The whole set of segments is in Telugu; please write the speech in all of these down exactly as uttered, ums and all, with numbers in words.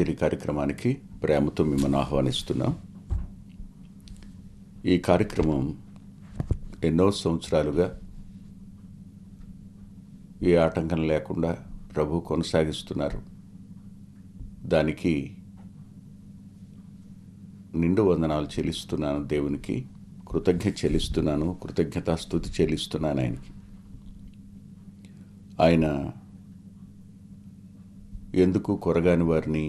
గీతాంజలి కార్యక్రమానికి ప్రేమతో మిమ్మల్ని ఆహ్వానిస్తున్నాం. ఈ కార్యక్రమం ఎన్నో సంవత్సరాలుగా ఏ ఆటంకం లేకుండా ప్రభు కొనసాగిస్తున్నారు. దానికి నిండు వందనాలు చెల్లిస్తున్నాను. దేవునికి కృతజ్ఞత చెల్లిస్తున్నాను. కృతజ్ఞతాస్తుతి చెల్లిస్తున్నాను ఆయనకి. ఆయన ఎందుకు కొరగాని వారిని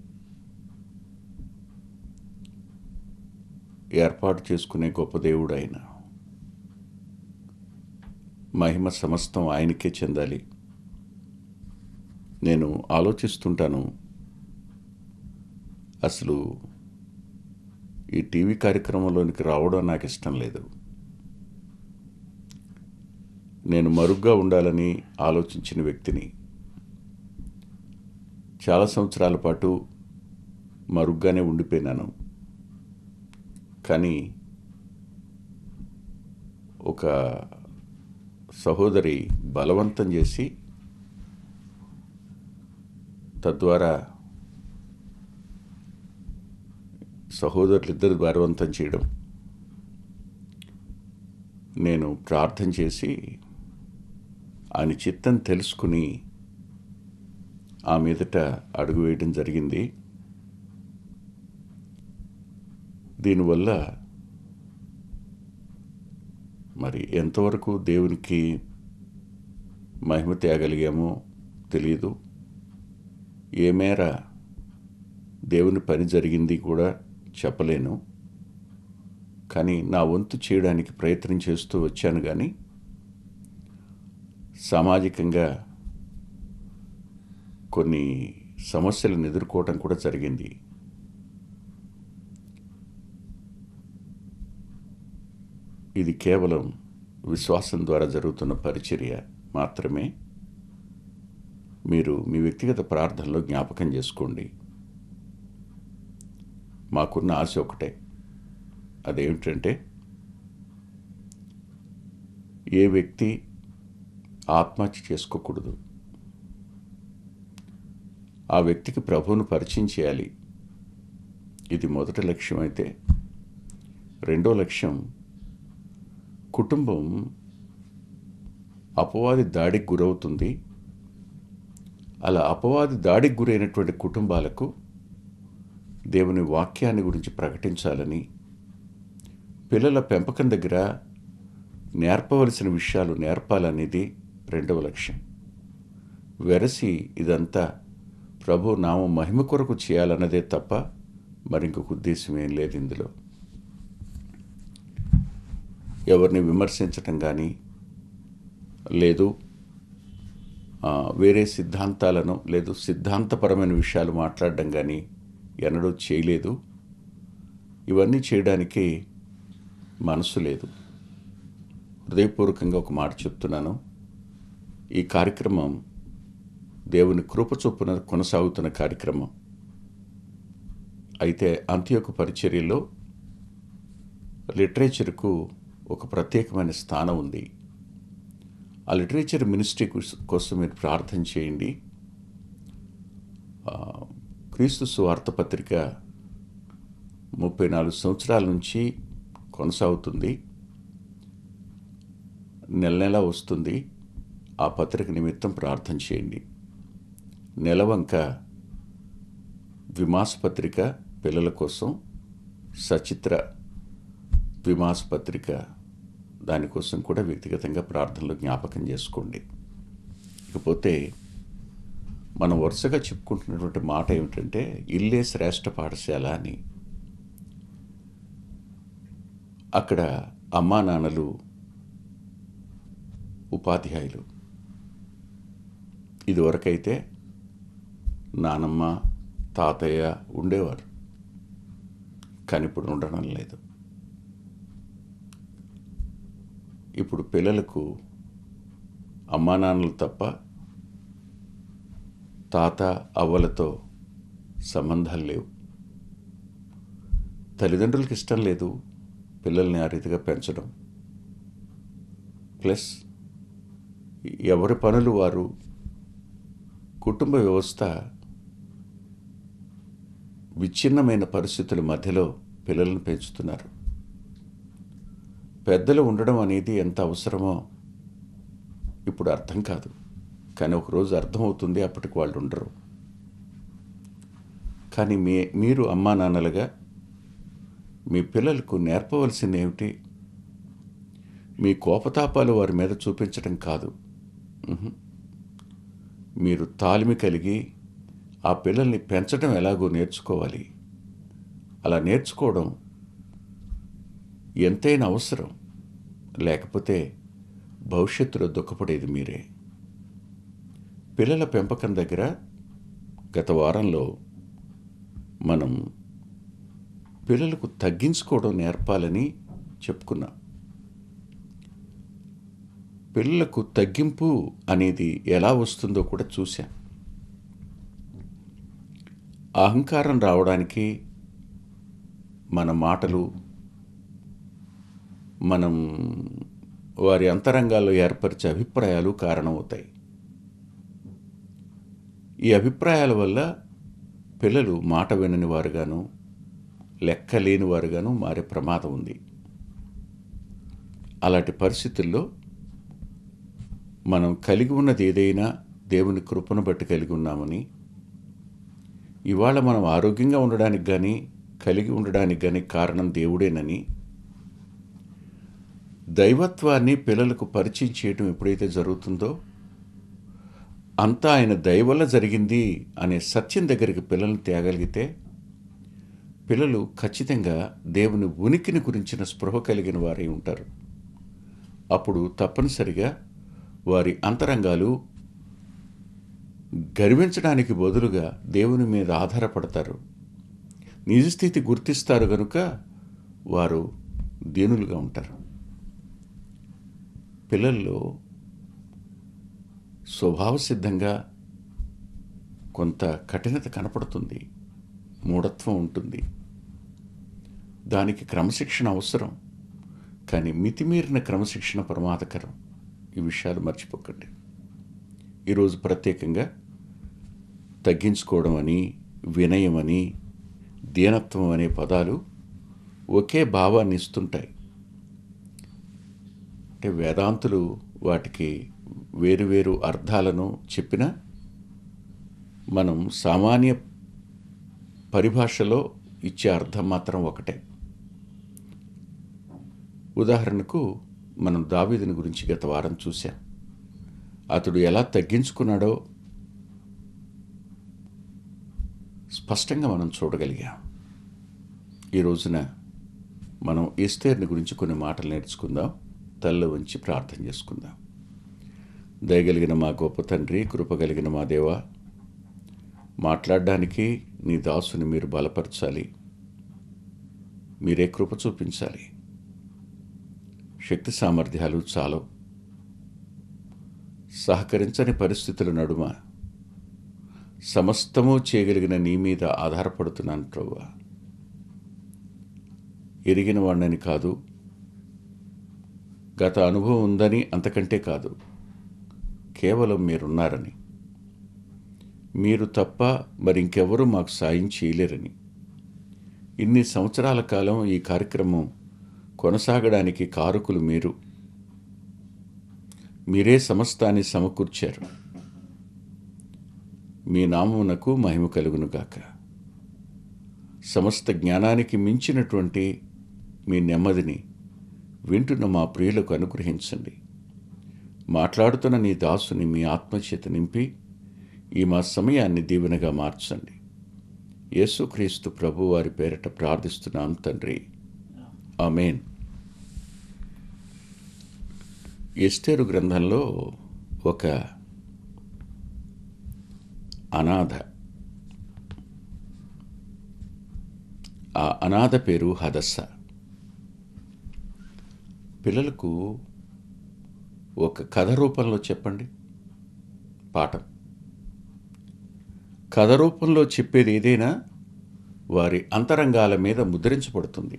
ఏర్పాటు చేసుకునే గొప్ప దేవుడు ఆయన. మహిమ సమస్తం ఆయనకే చెందాలి. నేను ఆలోచిస్తుంటాను, అసలు ఈ టీవీ కార్యక్రమంలోనికి రావడం నాకు ఇష్టం లేదు. నేను మరుగ్గా ఉండాలని ఆలోచించిన వ్యక్తిని. చాలా సంవత్సరాల పాటు మరుగ్గానే ఉండిపోయినాను. కానీ ఒక సహోదరి బలవంతం చేసి తద్వారా సహోదరులిద్దరు బలవంతం చేయడం, నేను ప్రార్థన చేసి ఆయన చిత్తం తెలుసుకుని ఆ మీదట అడుగు వేయడం జరిగింది. దీనివల్ల మరి ఎంతవరకు దేవునికి మహిమ తేగలిగామో తెలియదు. ఏ మేర దేవుని పని జరిగింది కూడా చెప్పలేను. కానీ నా వంతు చేయడానికి ప్రయత్నం చేస్తూ వచ్చాను. కానీ సామాజికంగా కొన్ని సమస్యలను ఎదుర్కోవటం కూడా జరిగింది. ఇది కేవలం విశ్వాసం ద్వారా జరుగుతున్న పరిచర్య మాత్రమే. మీరు మీ వ్యక్తిగత ప్రార్థనలో జ్ఞాపకం చేసుకోండి. మాకున్న ఆశ ఒకటే, అదేమిటంటే ఏ వ్యక్తి ఆత్మహత్య చేసుకోకూడదు. ఆ వ్యక్తికి ప్రభువును పరిచయం చేయాలి. ఇది మొదటి లక్ష్యం. అయితే రెండో లక్ష్యం, కుటుంబం అపవాది దాడికి గురవుతుంది. అలా అపవాది దాడికి గురైనటువంటి కుటుంబాలకు దేవుని వాక్యాన్ని గురించి ప్రకటించాలని, పిల్లల పెంపకం దగ్గర నేర్పవలసిన విషయాలు నేర్పాలనేది రెండవ లక్ష్యం. వెరసి ఇదంతా ప్రభు నామం మహిమ కొరకు చేయాలన్నదే తప్ప మరింకొక ఉద్దేశం ఏం లేదు ఇందులో. ఎవరిని విమర్శించటం కానీ, లేదు వేరే సిద్ధాంతాలను, లేదు సిద్ధాంతపరమైన విషయాలు మాట్లాడడం కానీ ఎన్నడూ చేయలేదు. ఇవన్నీ చేయడానికి మనసు లేదు. హృదయపూర్వకంగా ఒక మాట చెప్తున్నాను. ఈ కార్యక్రమం దేవుని కృప చొప్పున కొనసాగుతున్న కార్యక్రమం. అయితే అంత్యోక పరిచర్యలో లిటరేచర్కు ఒక ప్రత్యేకమైన స్థానం ఉంది. ఆ లిటరేచర్ మినిస్ట్రీ కోసం మీరు ప్రార్థన చేయండి. క్రీస్తు సువార్త పత్రిక ముప్పై నాలుగు సంవత్సరాల నుంచి కొనసాగుతుంది. నెల నెల వస్తుంది. ఆ పత్రిక నిమిత్తం ప్రార్థన చేయండి. నెలవంక విమాస పత్రిక పిల్లల కోసం, సచిత్ర విమాస పత్రిక దానికోసం కూడా వ్యక్తిగతంగా ప్రార్థనలో జ్ఞాపకం చేసుకోండి. ఇకపోతే మనం వరుసగా చెప్పుకుంటున్నటువంటి మాట ఏమిటంటే, ఇల్లే శ్రేష్ఠ పాఠశాల అని. అక్కడ అమ్మా నాన్నలు ఉపాధ్యాయులు. ఇదివరకైతే నానమ్మ తాతయ్య ఉండేవారు, కానీ ఇప్పుడు ఉండడం లేదు. ఇప్పుడు పిల్లలకు అమ్మా నాన్నలు తప్ప తాత అవ్వలతో సంబంధాలు లేవు. తల్లిదండ్రులకు ఇష్టం లేదు పిల్లల్ని ఆ రీతిగా పెంచడం. ప్లస్ ఎవరి పనులు వారు, కుటుంబ వ్యవస్థ విచ్ఛిన్నమైన పరిస్థితుల మధ్యలో పిల్లలను పెంచుతున్నారు. పెద్దలు ఉండడం అనేది ఎంత అవసరమో ఇప్పుడు అర్థం కాదు, కానీ ఒకరోజు అర్థమవుతుంది, అప్పటికి వాళ్ళు ఉండరు. కానీ మీ మీరు అమ్మా నాన్నలుగా మీ పిల్లలకు నేర్పవలసింది ఏమిటి? మీ కోపతాపాలు వారి మీద చూపించడం కాదు. మీరు తాలిమి కలిగి ఆ పిల్లల్ని పెంచడం ఎలాగో నేర్చుకోవాలి. అలా నేర్చుకోవడం ఎంతైనా అవసరం, లేకపోతే భవిష్యత్తులో దుఃఖపడేది మీరే. పిల్లల పెంపకం దగ్గర గత వారంలో మనం పిల్లలకు తగ్గించుకోవడం నేర్పాలని చెప్పుకున్నాం. పిల్లలకు తగ్గింపు అనేది ఎలా వస్తుందో కూడా చూశాం. అహంకారం రావడానికి మన మాటలు, మనం వారి అంతరంగాల్లో ఏర్పరిచే అభిప్రాయాలు కారణమవుతాయి. ఈ అభిప్రాయాల వల్ల పిల్లలు మాట వినని వారుగాను, లెక్క లేని వారుగాను మారే ప్రమాదం ఉంది. అలాంటి పరిస్థితుల్లో మనం కలిగి ఉన్నది ఏదైనా దేవుని కృపను బట్టి కలిగి ఉన్నామని, ఇవాళ మనం ఆరోగ్యంగా ఉండడానికి కానీ కలిగి ఉండడానికి కానీ కారణం దేవుడేనని, దైవత్వాన్ని పిల్లలకు పరిచయం చేయటం ఎప్పుడైతే జరుగుతుందో అంతా ఆయన దయ వల్ల జరిగింది అనే సత్యం దగ్గరికి పిల్లల్ని తేగలిగితే పిల్లలు ఖచ్చితంగా దేవుని ఉనికిని గురించిన స్పృహ కలిగిన వారై ఉంటారు. అప్పుడు తప్పనిసరిగా వారి అంతరంగాలు గర్వించడానికి బదులుగా దేవుని మీద ఆధారపడతారు. నిజస్థితి గుర్తిస్తారు కనుక వారు దీనులుగా ఉంటారు. పిల్లల్లో స్వభావ సిద్ధంగా కొంత కఠినత కనపడుతుంది, మూఢత్వం ఉంటుంది. దానికి క్రమశిక్షణ అవసరం, కానీ మితిమీరిన క్రమశిక్షణ ప్రమాదకరం. ఈ విషయాలు మర్చిపోకండి. ఈరోజు ప్రత్యేకంగా తగ్గించుకోవడం అని, వినయం అని, దీనత్వం అనే పదాలు ఒకే భావాన్ని ఇస్తుంటాయి. అంటే వేదాంతులు వాటికి వేరువేరు అర్థాలను చెప్పినా మనం సామాన్య పరిభాషలో ఇచ్చే అర్థం మాత్రం ఒకటే. ఉదాహరణకు మనం దావీదుని గురించి గత వారం చూసాం. అతడు ఎలా తగ్గించుకున్నాడో స్పష్టంగా మనం చూడగలిగాం. ఈ రోజున మనం ఎస్తేరుని గురించి కొన్ని మాటలు నేర్చుకుందాం. తల్ల వంచి ప్రార్థన చేసుకుందాం. దయగలిగిన మా గొప్ప తండ్రి, కృపగలిగిన మా దేవా, మాట్లాడడానికి నీ దాసుని మీరు బలపరచాలి, మీరే కృప చూపించాలి. శక్తి సామర్థ్యాలు చాలవు. సహకరించని పరిస్థితుల నడుమ సమస్తము చేయగలిగిన నీ మీద ఆధారపడుతున్నాను ప్రభువా. ఎరిగిన వాడిని కాదు, గత అనుభవం ఉందని, అంతకంటే కాదు, కేవలం మీరున్నారని, మీరు తప్ప మరి ఇంకెవరూ మాకు సాయం చేయలేరని, ఇన్ని సంవత్సరాల కాలం ఈ కార్యక్రమం కొనసాగడానికి కారకులు మీరు, మీరే సమస్తాన్ని సమకూర్చారు. మీ నామమునకు మహిమ కలుగునుగాక. సమస్త జ్ఞానానికి మించినటువంటి మీ నెమ్మదిని వింటున్న మా ప్రియులకు అనుగ్రహించండి. మాట్లాడుతున్న నీ దాసుని మీ ఆత్మచేత నింపి ఈ మా సమయాన్ని దీవెనగా మార్చండి. యేసుక్రీస్తు ప్రభు వారి పేరట ప్రార్థిస్తున్నాం తండ్రి, ఆమేన్. ఎస్తేరు గ్రంథంలో ఒక అనాథ, ఆ అనాథ పేరు హదస్స. పిల్లలకు ఒక కథ రూపంలో చెప్పండి, పాఠం. కథ రూపంలో చెప్పేది ఏదైనా వారి అంతరంగాల మీద ముద్రించబడుతుంది.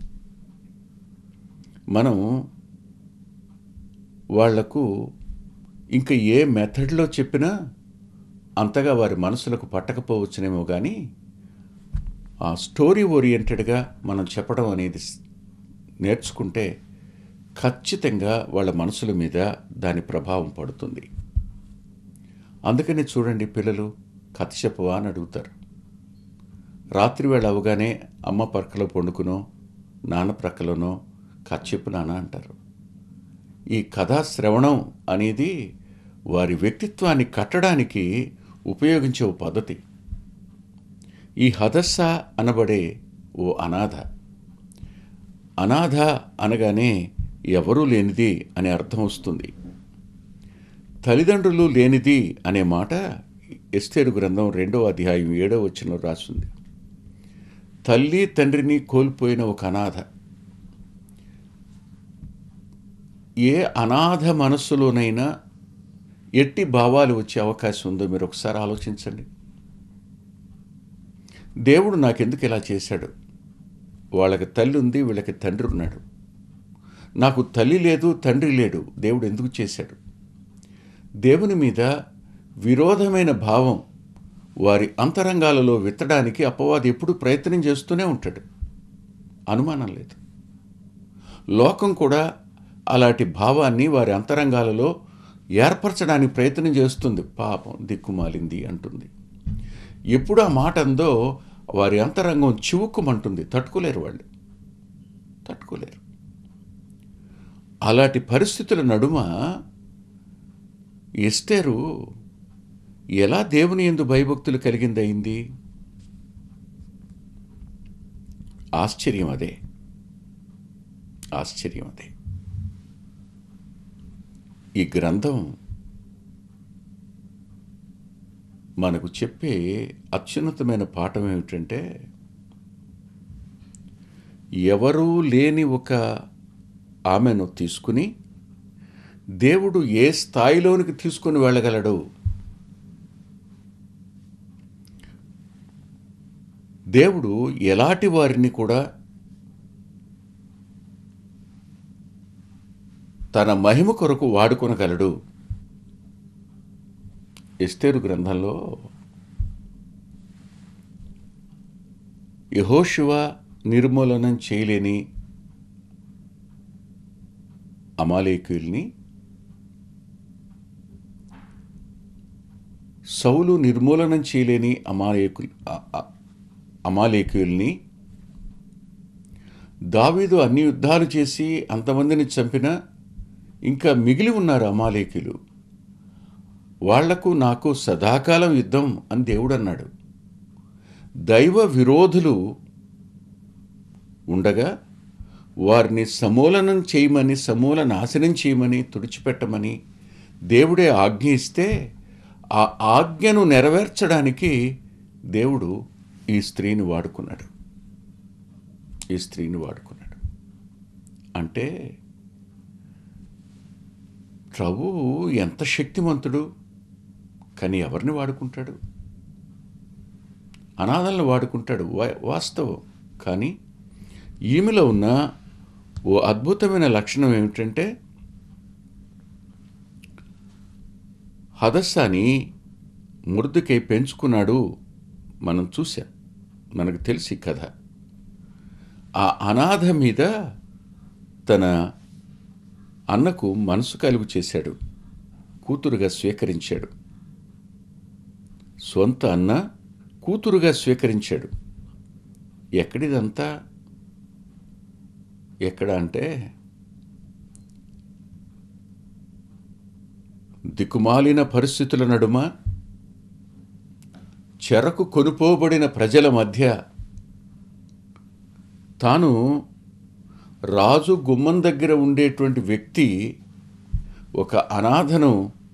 మనం వాళ్లకు ఇంకా ఏ మెథడ్లో చెప్పినా అంతగా వారి మనసులకు పట్టకపోవచ్చునేమో, కానీ ఆ స్టోరీ ఓరియంటెడ్గా మనం చెప్పడం అనేది నేర్చుకుంటే ఖచ్చితంగా వాళ్ళ మనసుల మీద దాని ప్రభావం పడుతుంది. అందుకని చూడండి, పిల్లలు కథ చెప్పవా అని అడుగుతారు. రాత్రి వేళ అవగానే అమ్మ పక్కలో పండుకునో నాన్న ప్రక్కలోనో కథ చెప్పు నాన్న అంటారు. ఈ కథా శ్రవణం అనేది వారి వ్యక్తిత్వాన్ని కట్టడానికి ఉపయోగించే ఓ పద్ధతి. ఈ హదస్స అనబడే ఓ అనాథ అనాథ అనగానే ఎవరూ లేనిది అనే అర్థం వస్తుంది. తల్లిదండ్రులు లేనిది అనే మాట ఎస్తేరు గ్రంథం రెండవ అధ్యాయం ఏడవ వచనంలో రాసింది. తల్లి తండ్రిని కోల్పోయిన ఒక అనాథ. ఏ అనాథ మనస్సులోనైనా ఎట్టి భావాలు వచ్చే అవకాశం ఉందో మీరు ఒకసారి ఆలోచించండి. దేవుడు నాకెందుకు ఇలా చేశాడు? వాళ్ళకి తల్లి ఉంది, వీళ్ళకి తండ్రి ఉన్నాడు. నాకు తల్లి లేదు, తండ్రి లేడు, దేవుడు ఎందుకు చేశాడు? దేవుని మీద విరోధమైన భావం వారి అంతరంగాలలో విత్తడానికి అపవాది ఎప్పుడు ప్రయత్నం చేస్తూనే ఉంటాడు, అనుమానం లేదు. లోకం కూడా అలాంటి భావాన్ని వారి అంతరంగాలలో ఏర్పరచడానికి ప్రయత్నం చేస్తుంది. పాపం దిక్కుమాలింది అంటుంది. ఎప్పుడు ఆ మాట అందో వారి అంతరంగం చివుక్కుమంటుంది. తట్టుకోలేరు, వాళ్ళు తట్టుకోలేరు. అలాంటి పరిస్థితుల నడుమ ఎస్తేరు ఎలా దేవుని యందు భయభక్తులు కలిగిందయింది? ఆశ్చర్యం అదే, ఆశ్చర్యం అదే. ఈ గ్రంథం మనకు చెప్పే అత్యున్నతమైన పాఠం ఏమిటంటే, ఎవరూ లేని ఒక ఆమెను తీసుకుని దేవుడు ఏ స్థాయిలోనికి తీసుకొని వెళ్ళగలడు? దేవుడు ఎలాంటి వారిని కూడా తన మహిమ కొరకు వాడుకొనగలడు. ఎస్తేరు గ్రంథంలో యెహోషువ నిర్మూలనం చేయలేని అమాలేకీయుల్ని, సౌలు నిర్మూలనం చేయలేని అమాలేకు అమాలేకీయుల్ని, దావీదు అన్ని యుద్ధాలు చేసి అంతమందిని చంపిన ఇంకా మిగిలి ఉన్నారు అమాలేకీయులు, వాళ్లకు నాకు సదాకాలం యుద్ధం అని దేవుడు అన్నాడు. దైవ విరోధులు ఉండగా వారిని సమూలనం చేయమని, సమూల నాశనం చేయమని, తుడిచిపెట్టమని దేవుడే ఆజ్ఞ ఇస్తే ఆ ఆజ్ఞను నెరవేర్చడానికి దేవుడు ఈ స్త్రీని వాడుకున్నాడు. ఈ స్త్రీని వాడుకున్నాడు అంటే ప్రభువు ఎంత శక్తిమంతుడు. కానీ ఎవరిని వాడుకుంటాడు? అనాథలను వాడుకుంటాడు, వాస్తవం. కానీ ఈమెలో ఉన్న ఓ అద్భుతమైన లక్షణం ఏమిటంటే, హదస్సాని మృదుకై పెంచుకున్నాడు. మనం చూసాం, మనకు తెలిసి కథ. ఆ అనాథ మీద తన అన్నకు మనసు కలుగు చేశాడు, కూతురుగా స్వీకరించాడు. సొంత అన్న కూతురుగా స్వీకరించాడు. ఎక్కడిదంతా? ఎక్కడ అంటే దిక్కుమాలిన పరిస్థితుల నడుమ, చెరకు కొనుపోబడిన ప్రజల మధ్య, తాను రాజు గుమ్మం దగ్గర ఉండేటువంటి వ్యక్తి ఒక అనాథను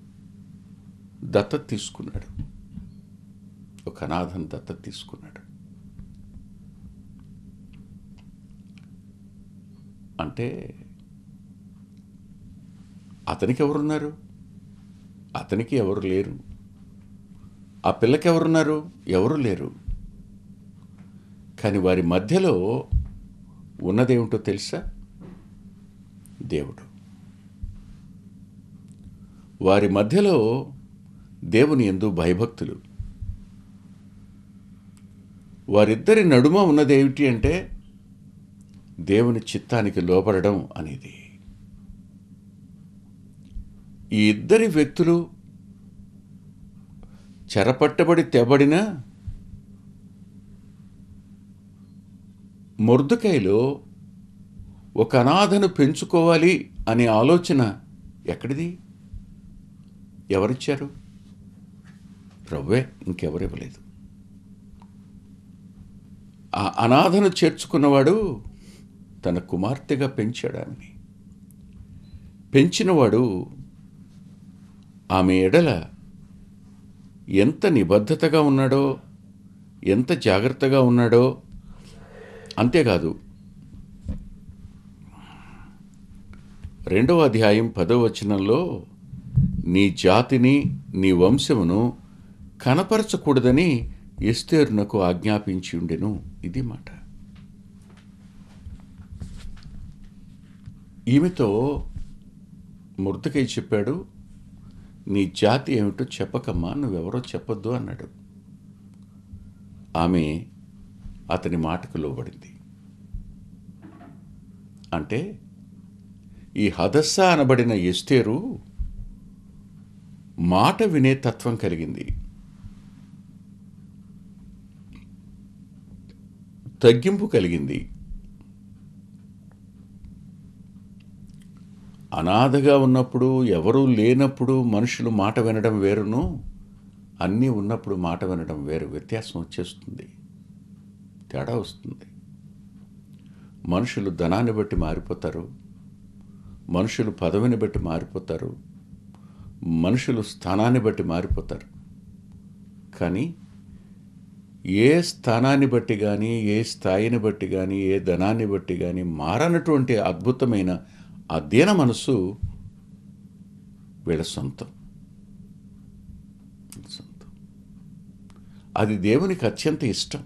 దత్తత తీసుకున్నాడు. ఒక అనాథను దత్తత తీసుకున్నాడు. అంటే అతనికి ఎవరున్నారు? అతనికి ఎవరు లేరు. ఆ పిల్లకి ఎవరున్నారు? ఎవరు లేరు. కానీ వారి మధ్యలో ఉన్నదేమిటో తెలుసా? దేవుడు. వారి మధ్యలో దేవుని యందు భయభక్తులు. వారిద్దరి నడుమ ఉన్నది ఏమిటి అంటే దేవుని చిత్తానికి లోబడడం అనేది. ఈ ఇద్దరి వ్యక్తులు చెరపట్టబడి తెబడిన మొర్దెకైలో ఒక అనాథను పెంచుకోవాలి అనే ఆలోచన ఎక్కడిది? ఎవరిచ్చారు? ప్రభువే, ఇంకెవరు ఇవ్వలేదు. ఆ అనాథను చేర్చుకున్నవాడు తన కుమార్తెగా పెంచాడు ఆమెని. పెంచినవాడు ఆమె ఎడల ఎంత నిబద్ధతగా ఉన్నాడో, ఎంత జాగ్రత్తగా ఉన్నాడో. అంతేకాదు, రెండవ అధ్యాయం పదవ వచనంలో నీ జాతిని నీ వంశమును కనపరచకూడదని ఎస్తేరునకు ఆజ్ఞాపించి ఉండెను. ఇది మాట. ఈమెతో మొర్దెకై చెప్పాడు, నీ జాతి ఏమిటో చెప్పకమ్మా, నువ్వెవరో చెప్పొద్దు అన్నాడు. ఆమె అతని మాటకు లోబడింది. అంటే ఈ హదస్స అనబడిన ఎస్తేరు మాట వినే తత్వం కలిగింది. తగ్గింపు కలిగింది. అనాథగా ఉన్నప్పుడు, ఎవరూ లేనప్పుడు మనుషులు మాట వినడం వేరును, అన్నీ ఉన్నప్పుడు మాట వినడం వేరు. వ్యత్యాసం వచ్చేస్తుంది, తేడా వస్తుంది. మనుషులు ధనాన్ని బట్టి మారిపోతారు, మనుషులు పదవిని బట్టి మారిపోతారు, మనుషులు స్థానాన్ని బట్టి మారిపోతారు. కానీ ఏ స్థానాన్ని బట్టి కానీ, ఏ స్థాయిని బట్టి కానీ, ఏ ధనాన్ని బట్టి కానీ మారనటువంటి అద్భుతమైన ఆ దీన మనస్సు వీళ్ళ సొంతం. సొంతం అది దేవునికి అత్యంత ఇష్టం.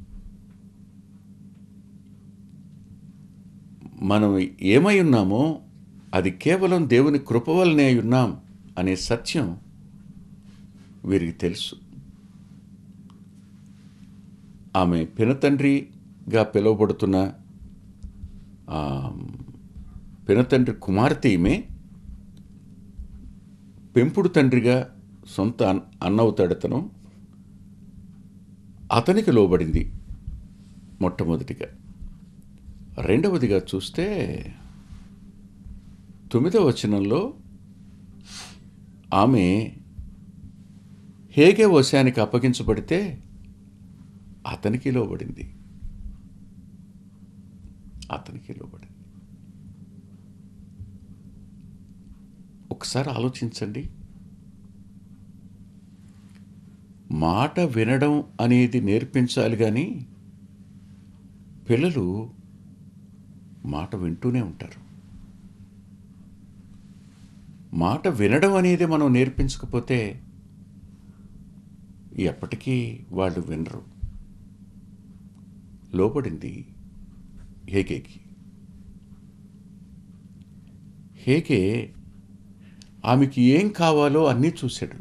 మనం ఏమై ఉన్నామో అది కేవలం దేవుని కృప వల్లనే ఉన్నాం అనే సత్యం వీరికి తెలుసు. ఆమె పినతండ్రిగా పిలువబడుతున్న పినతండ్రి కుమార్తె ఈమె. పెంపుడు తండ్రిగా సొంత అన్నవుతాడతను. అతనికి లోబడింది మొట్టమొదటిగా. రెండవదిగా చూస్తే తొమ్మిదవ వచనంలో ఆమె హేగే వశానికి అప్పగించబడితే అతనికి లోబడింది. అతనికి లోబడింది. ఒకసారి ఆలోచించండి. మాట వినడం అనేది నేర్పించాలి, కానీ పిల్లలు మాట వింటూనే ఉంటారు. మాట వినడం అనేది మనం నేర్పించకపోతే ఎప్పటికీ వాళ్ళు వినరు. లోబడింది హేగేకి. హేగే ఆమెకి ఏం కావాలో అన్నీ చూశాడు.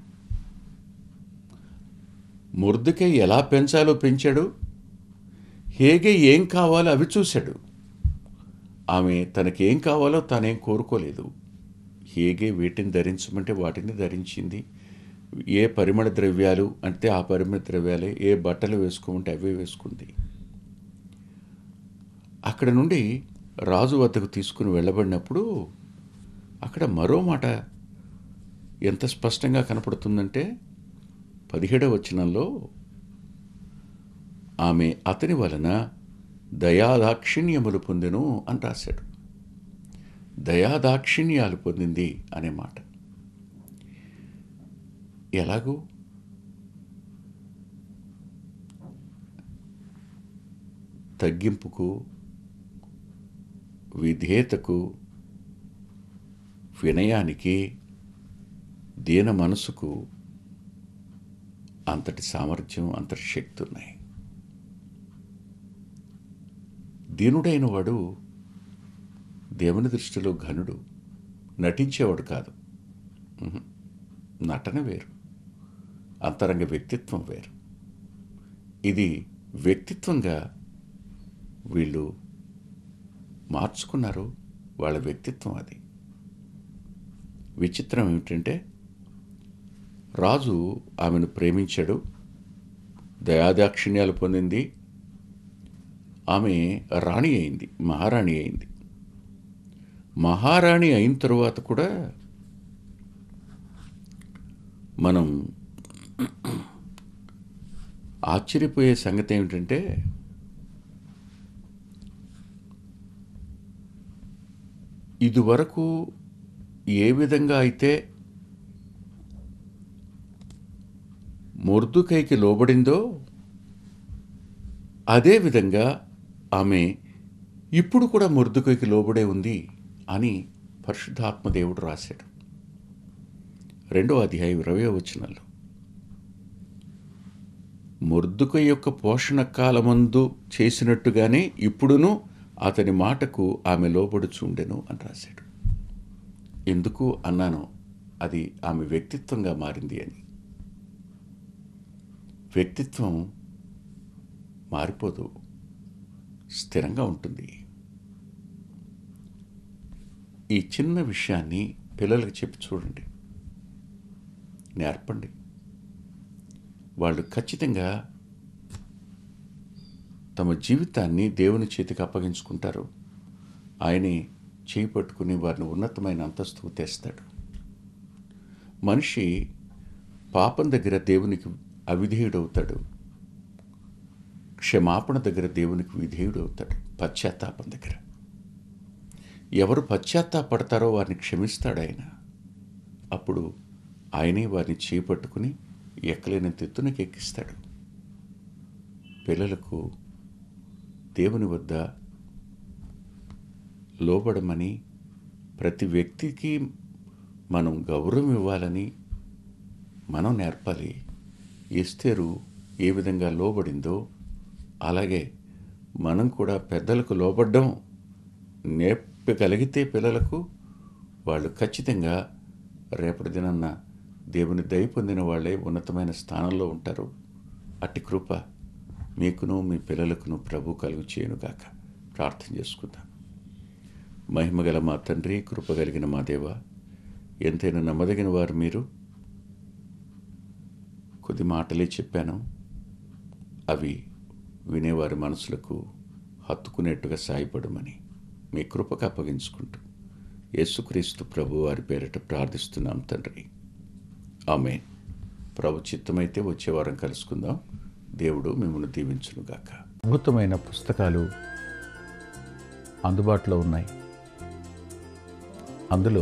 మొర్దెకై ఎలా పెంచాలో పెంచాడు. హేగే ఏం కావాలో అవి చూశాడు. ఆమె తనకేం కావాలో తానేం కోరుకోలేదు. హేగే వీటిని ధరించమంటే వాటిని ధరించింది. ఏ పరిమళ ద్రవ్యాలు అంటే ఆ పరిమళ ద్రవ్యాలే, ఏ బట్టలు వేసుకోమంటే అవే వేసుకుంది. అక్కడ నుండి రాజు వద్దకు తీసుకుని వెళ్ళబడినప్పుడు అక్కడ మరో మాట ఎంత స్పష్టంగా కనపడుతుందంటే పదిహేడవ వచనంలో ఆమె అతని వలన దయాదాక్షిణ్యములు పొందెను అని రాశాడు. దయాదాక్షిణ్యాలు పొందింది అనే మాట. ఎలాగూ తగ్గింపుకు, విధేయతకు, వినయానికి, దీన మనసుకు అంతటి సామర్థ్యం, అంతటి శక్తి ఉన్నాయి. దీనుడైన వాడు దేవుని దృష్టిలో ఘనుడు. నటించేవాడు కాదు. నటన వేరు, అంతరంగ వ్యక్తిత్వం వేరు. ఇది వ్యక్తిత్వంగా వీళ్ళు మార్చుకున్నారు. వాళ్ళ వ్యక్తిత్వం అది. విచిత్రం ఏమిటంటే, రాజు ఆమెను ప్రేమించాడు, దయాదాక్షిణ్యాలు పొందింది, ఆమె రాణి అయింది, మహారాణి అయింది. మహారాణి అయిన తరువాత కూడా మనం ఆశ్చర్యపోయే సంగతి ఏమిటంటే, ఇదివరకు ఏ విధంగా అయితే మొర్దుకైకి లోబడిందో అదేవిధంగా ఆమె ఇప్పుడు కూడా మొర్దుకైకి లోబడే ఉంది అని పరిశుద్ధాత్మదేవుడు రాశాడు. రెండో అధ్యాయం ఇరవై వచనాల్లో, మొర్దుకై యొక్క పోషణ కాలమందు చేసినట్టుగానే ఇప్పుడును అతని మాటకు ఆమె లోబడుచుండెను అని రాశాడు. ఎందుకు అన్నాను, అది ఆమె వ్యక్తిత్వంగా మారింది అని. వ్యక్తిత్వం మారిపోదు, స్థిరంగా ఉంటుంది. ఈ చిన్న విషయాన్ని పిల్లలకు చెప్పి చూడండి, నేర్పండి. వాళ్ళు ఖచ్చితంగా తమ జీవితాన్ని దేవుని చేతికి అప్పగించుకుంటారు. ఆయనే చేయి పట్టుకుని వారిని ఉన్నతమైన అంతస్తుకు తెస్తాడు. మనిషి పాపం దగ్గర దేవునికి అవిధేయుడవుతాడు, క్షమాపణ దగ్గర దేవునికి విధేయుడవుతాడు, పశ్చాత్తాపం దగ్గర. ఎవరు పశ్చాత్తాపడతారో వారిని క్షమిస్తాడు ఆయన. అప్పుడు ఆయనే వారిని చేపట్టుకుని ఎక్కలేని తెత్తునకి ఎక్కిస్తాడు. పిల్లలకు దేవుని వద్ద లోబడమని, ప్రతి వ్యక్తికి మనం గౌరవం ఇవ్వాలని మనం నేర్పాలి. ఎస్తేరు ఏ విధంగా లోబడిందో అలాగే మనం కూడా పెద్దలకు లోబడ్డం నేర్పగలిగితే పిల్లలకు, వాళ్ళు ఖచ్చితంగా రేపటి దినాన్న దేవుని దయ పొందిన వాళ్ళే ఉన్నతమైన స్థానంలో ఉంటారు. అట్టి కృప మీకును మీ పిల్లలకును ప్రభు కలుగు చేయనుగాక. ప్రార్థన చేసుకుందాం. మహిమగల మా తండ్రి, కృప కలిగిన మా దేవ, ఎంతైనా నమ్మదగిన వారు మీరు. కొద్ది మాటలే చెప్పాను, అవి వినేవారి మనసులకు హత్తుకునేట్టుగా సాయపడమని మీ కృపకు అప్పగించుకుంటూ యేసుక్రీస్తు ప్రభు వారి పేరిట ప్రార్థిస్తున్నాం తండ్రి. ఆమేన్. ప్రభు చిత్తమైతే వచ్చే వారం కలుసుకుందాం. దేవుడు మిమ్మల్ని దీవించునుగాక. అద్భుతమైన పుస్తకాలు అందుబాటులో ఉన్నాయి. అందులో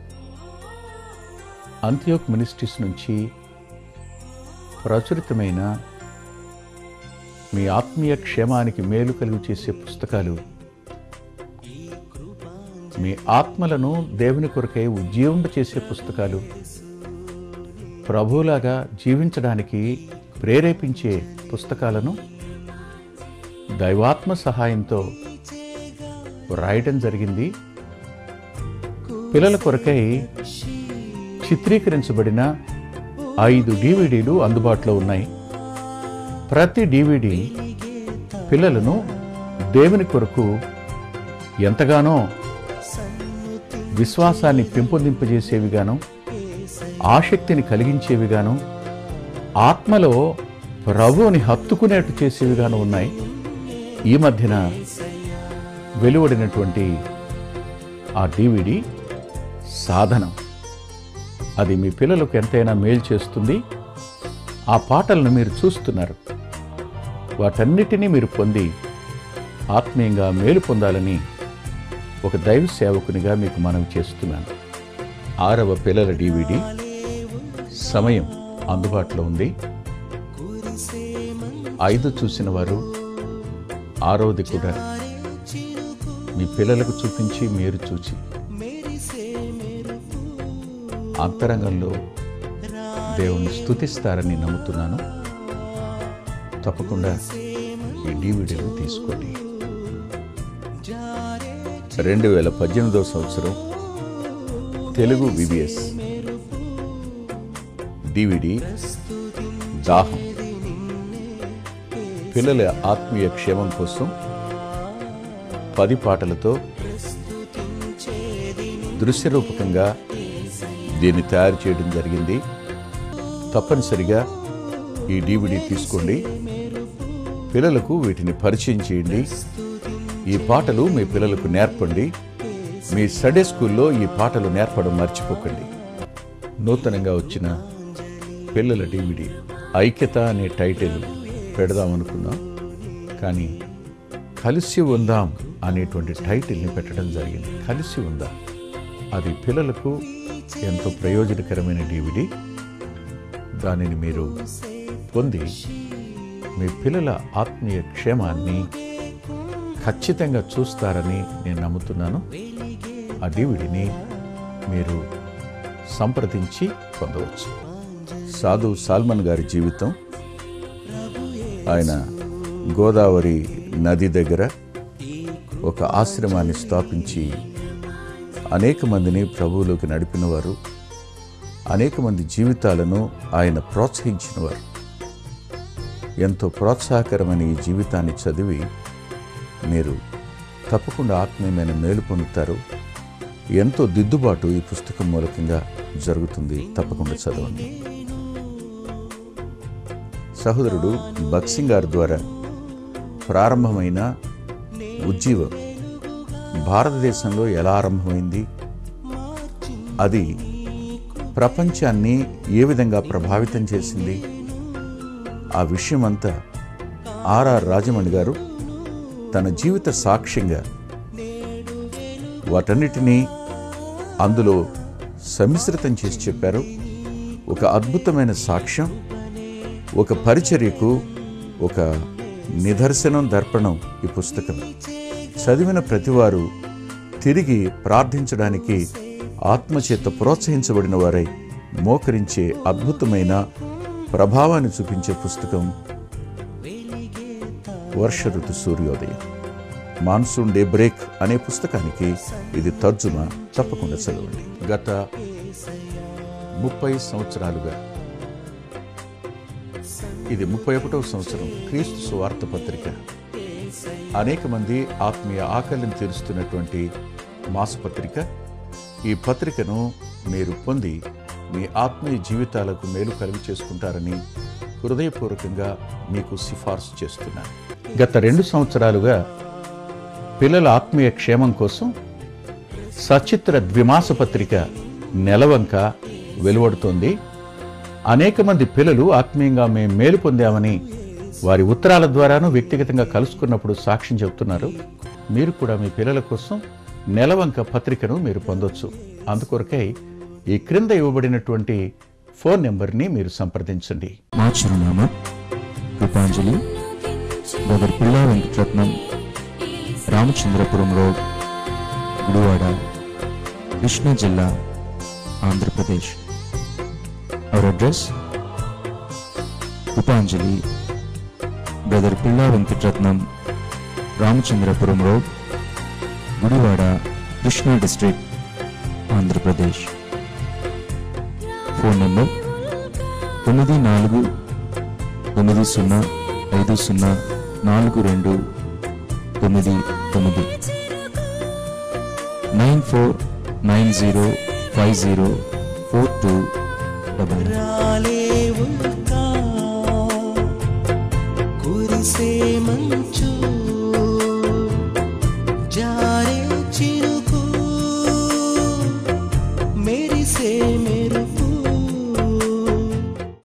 అంత్యోక్ మినిస్ట్రీస్ నుంచి ప్రచురితమైన మీ ఆత్మీయ క్షేమానికి మేలు కలుగు చేసే పుస్తకాలు, మీ ఆత్మలను దేవుని కొరకై ఉజ్జీవింప చేసే పుస్తకాలు, ప్రభువులాగా జీవించడానికి ప్రేరేపించే పుస్తకాలను దైవాత్మ సహాయంతో రాయటం జరిగింది. పిల్లల కొరకై చిత్రీకరించబడిన ఐదు డివిడీలు అందుబాటులో ఉన్నాయి. ప్రతి డివిడి పిల్లలను దేవుని కొరకు ఎంతగానో విశ్వాసాన్ని పెంపొందింపజేసేవిగాను, ఆసక్తిని కలిగించేవిగాను, ఆత్మలో ప్రభువుని హత్తుకునేట్టు చేసేవిగాను ఉన్నాయి. ఈ మధ్యన వెలువడినటువంటి ఆ డివిడి సాధనం, అది మీ పిల్లలకు ఎంతైనా మేలు చేస్తుంది. ఆ పాటలను మీరు చూస్తున్నారు, వాటన్నిటినీ మీరు పొంది ఆత్మీయంగా మేలు పొందాలని ఒక దైవ సేవకునిగా మీకు మనవి చేస్తున్నాను. ఆరవ పిల్లల డివిడి సమయం అందుబాటులో ఉంది. ఐదు చూసిన వారు ఆరవది కూడా మీ పిల్లలకు చూపించి మీరు చూచి అంతరంగంలో దేవుణ్ణి స్తుతిస్తారని నమ్ముతున్నాను. తప్పకుండా ఈ డివిడీలు తీసుకోండి. రెండు వేల పద్దెనిమిదవ సంవత్సరం తెలుగు విబిఎస్ డివిడి దాహం పిల్లల ఆత్మీయ క్షేమం కోసం పది పాటలతో దృశ్యరూపకంగా దీన్ని తయారు చేయడం జరిగింది. తప్పనిసరిగా ఈ డివిడి తీసుకోండి, పిల్లలకు వీటిని పరిచయం చేయండి. ఈ పాటలు మీ పిల్లలకు నేర్పండి. మీ సండే స్కూల్లో ఈ పాటలు నేర్పడం మర్చిపోకండి. నూతనంగా వచ్చిన పిల్లల డివిడి ఐక్యత అనే టైటిల్ పెడదామనుకున్నాం, కానీ కలిసి ఉందాం అనేటువంటి టైటిల్ని పెట్టడం జరిగింది. కలిసి ఉందాం, అది పిల్లలకు ఎంతో ప్రయోజనకరమైన డివిడి. దానిని మీరు పొంది మీ పిల్లల ఆత్మీయ క్షేమాన్ని ఖచ్చితంగా చూస్తారని నేను నమ్ముతున్నాను. ఆ డివిడిని మీరు సంప్రదించి పొందవచ్చు. సాధు సాల్మన్ గారి జీవితం, ఆయన గోదావరి నది దగ్గర ఒక ఆశ్రమాన్ని స్థాపించి అనేక మందిని ప్రభువులోకి నడిపినవారు, అనేక మంది జీవితాలను ఆయన ప్రోత్సహించినవారు. ఎంతో ప్రోత్సాహకరమైన ఈ జీవితాన్ని చదివి మీరు తప్పకుండా ఆత్మీయమైన మేలు పొందుతారు. ఎంతో దిద్దుబాటు ఈ పుస్తకం మూలకంగా జరుగుతుంది. తప్పకుండా చదవండి. సహోదరుడు బక్సింగ్ గారి ద్వారా ప్రారంభమైన ఉజ్జీవం భారతదేశంలో ఎలా ఆరంభమైంది, అది ప్రపంచాన్ని ఏ విధంగా ప్రభావితం చేసింది, ఆ విషయమంతా ఆర్ఆర్ రాజమణి గారు తన జీవిత సాక్ష్యంగా వాటన్నిటినీ అందులో సమ్మిశ్రితం చేసి చెప్పారు. ఒక అద్భుతమైన సాక్ష్యం, ఒక పరిచర్యకు ఒక నిదర్శనం, దర్పణం ఈ పుస్తకం. చదివిన ప్రతివారు తిరిగి ప్రార్థించడానికి ఆత్మచేత ప్రోత్సహించబడిన వారై మోకరించే అద్భుతమైన ప్రభావాన్ని చూపించే పుస్తకం వర్ష ఋతు సూర్యోదయం. మాన్సూన్ డే బ్రేక్ అనే పుస్తకానికి ఇది తర్జుమా. తప్పకుండా చదవండి. గత ముప్పై సంవత్సరాలుగా, ఇది ముప్పై ఒకటవ సంవత్సరం, క్రీస్తు సువార్త పత్రిక అనేక మంది ఆత్మీయ ఆకలిని తీరుస్తున్నటువంటి మాసపత్రిక. ఈ పత్రికను మీరు పొంది మీ ఆత్మీయ జీవితాలకు మేలు కలుగు చేసుకుంటారని హృదయపూర్వకంగా మీకు సిఫార్సు చేస్తున్నాను. గత రెండు సంవత్సరాలుగా పిల్లల ఆత్మీయ క్షేమం కోసం సచిత్ర ద్విమాస పత్రిక నెలవంక వెలువడుతోంది. అనేక మంది పిల్లలు ఆత్మీయంగా మేము మేలు పొందామని వారి ఉత్తరాల ద్వారాను వ్యక్తిగతంగా కలుసుకున్నప్పుడు సాక్ష్యం చెబుతున్నారు. మీరు కూడా మీ పిల్లల కోసం నెలవంక పత్రికను మీరు పొందొచ్చు. అందుకొరకై ఈ క్రింద ఇవ్వబడినటువంటి ఫోన్ నెంబర్ని మీరు సంప్రదించండి. మా చిరునామా కృపాంజలి, బ్రదర్ పిల్లా వెంకటరత్నం, రామచంద్రపురం రోడ్, గుడివాడ, కృష్ణా జిల్లా, Andhra Pradesh. Our address Krupanjali, brother Pilla Venkataratnam, Ramachandrapuram road, Gudivada, Krishna district, Andhra Pradesh. Phone number తొమ్మిది నాలుగు తొమ్మిది సున్నా ఐదు సున్నా నాలుగు రెండు తొమ్మిది తొమ్మిది, nine four nine zero five zero four two double. కురిసే మంచు, జారే చిరుకు, మెరిసే